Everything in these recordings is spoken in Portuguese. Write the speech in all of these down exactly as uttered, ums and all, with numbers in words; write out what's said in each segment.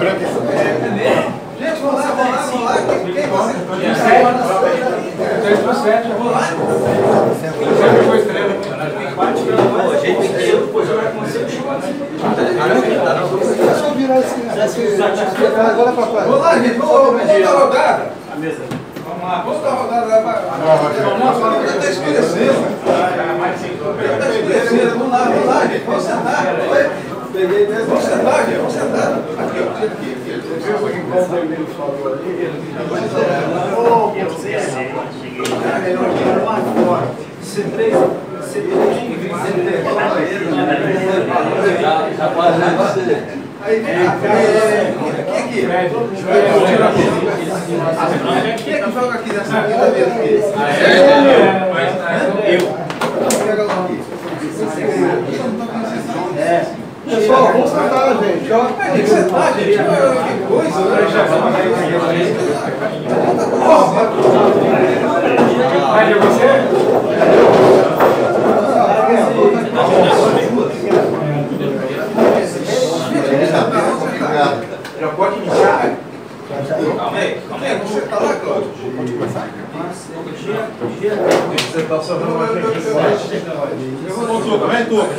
Gente, vamos lá, vamos lá, vamos lá. Quem você? três por sete, eu vou lá. sete foi estrela. Pô, gente pequeno, pô, jogar com você. É só virar esse. Agora pra trás. Vamos lá, gente, vamos dar a rodada. A mesa. Vamos lá, vamos dar a rodada lá para. Já está escurecendo. Já está escurecendo. Vamos lá, vamos lá, gente. Vamos sentar. Peguei mesmo. Vamos sentar, gente. Vamos sentar. Aqui, aqui, aqui. Sentei, sentei, sentei. Aí vem aqui, aqui. Quem é que joga aqui nessa vida mesmo? Eu. Pega lá aqui. É. Pessoal, vamos sentar, gente. Ó. Tem que sentar, gente. Que coisa, né? Vai de você? Já pode iniciar? Calma aí, calma aí, você está lá, Cláudio? Pode começar? Você está salvando mais gente. Eu vou no toco, vem toco.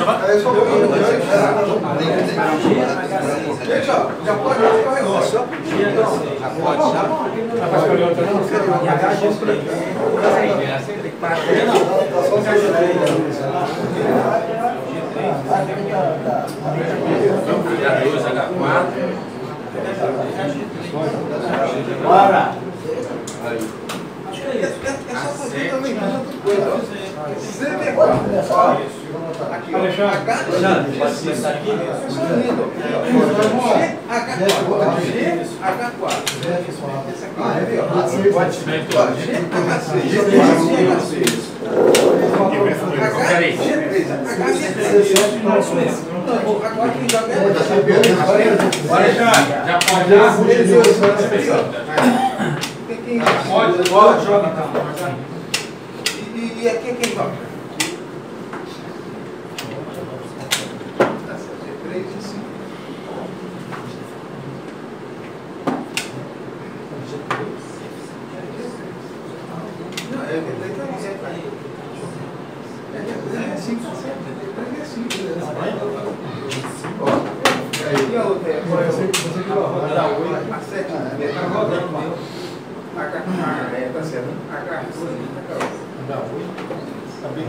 Gente, ó, já pode ficar o negócio. Já pode, já. Já pode escolher outra não? E a caixa escolher. Tem que parar. H dois, H quatro. Bora! É só fazer também, não é outra coisa. C B quatro. Aqui, Alexandre. Pode começar aqui? H quatro. G, H quatro. Esse aqui. Ah, é legal. G, H seis. G, H seis. H, G três. H, G três. Agora quem joga é o Alexandre, já pode dar. Pode, pode jogar então. E, e aqui é quem joga? três e cinco. Não, é cinco, três e cinco. Ó, aí a outra é a sete, está rodando. H, é, tá certo. H, H, tá bem.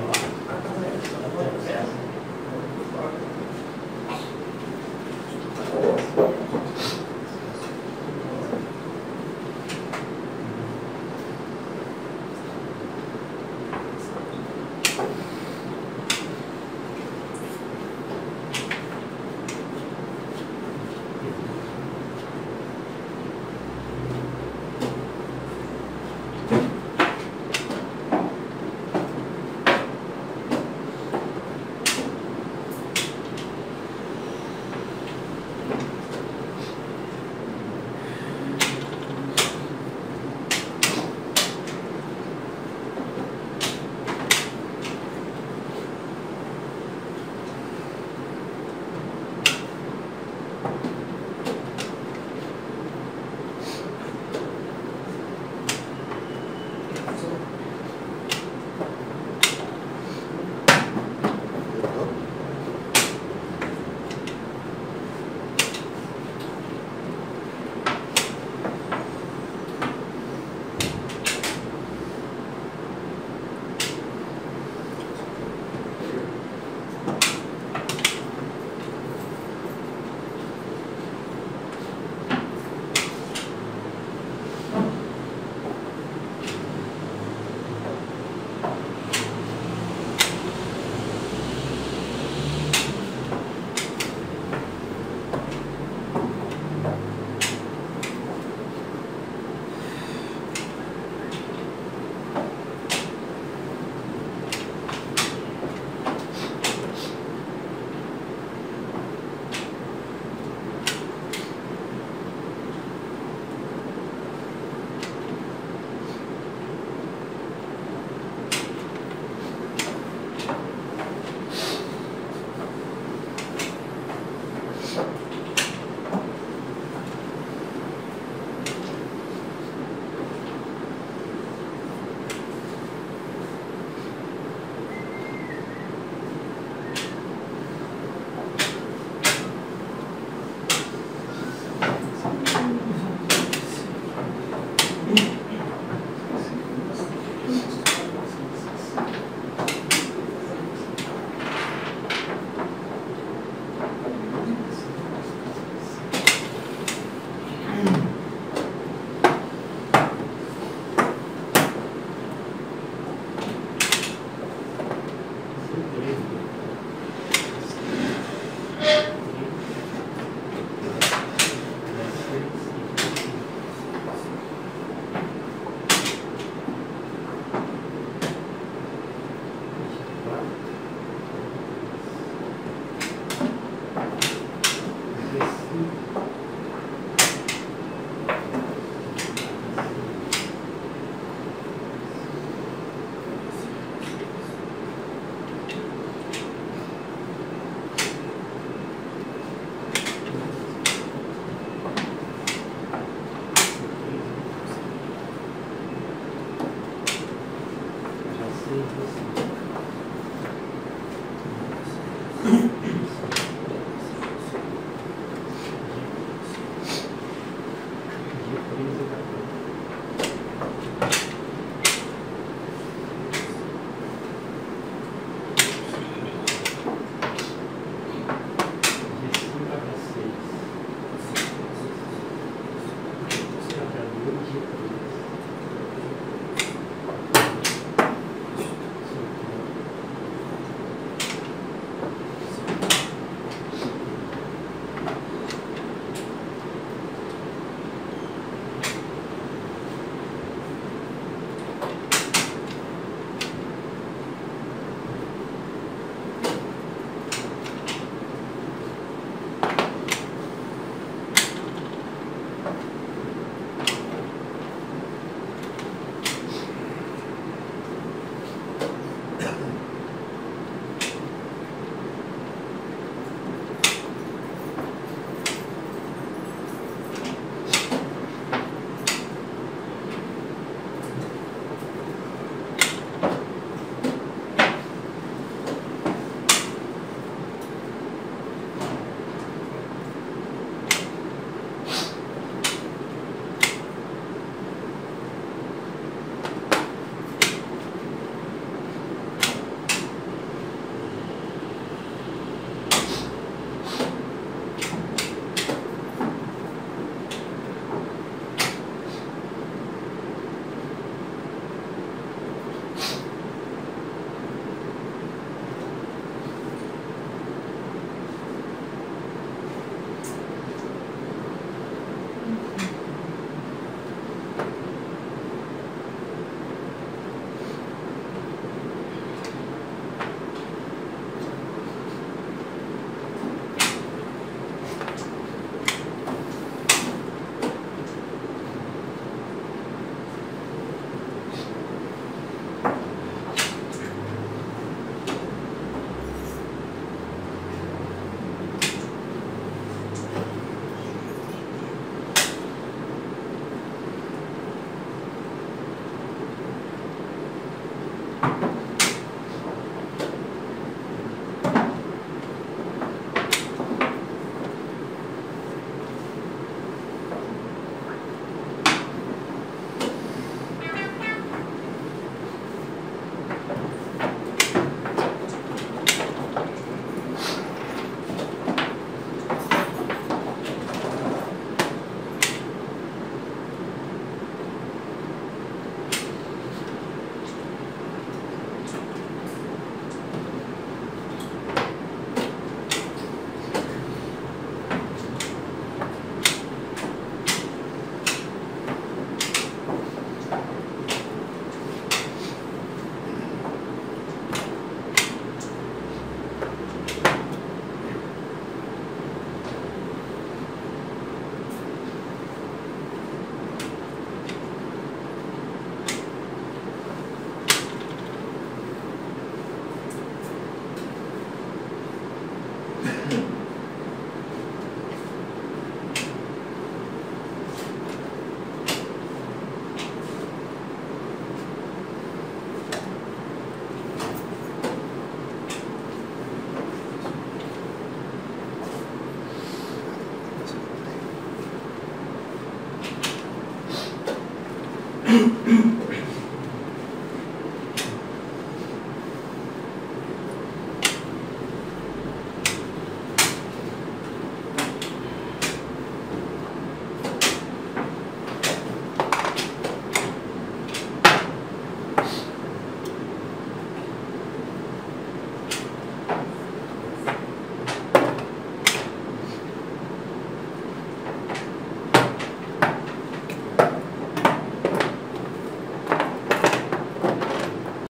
Uhum.